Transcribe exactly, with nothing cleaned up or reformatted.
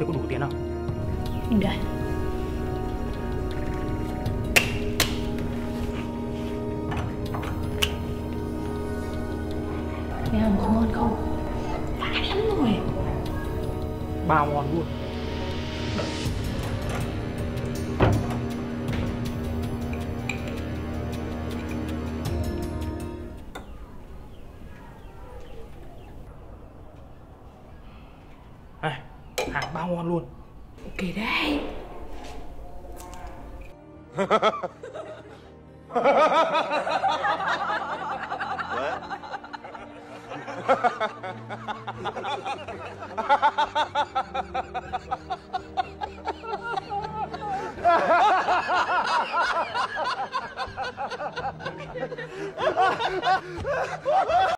Thế có đủ tiền không? Mình đây. Nghe không, có ngon không? Phải lắm rồi. Bao ngon luôn. Này, hàng bao ngon luôn. Ok đấy.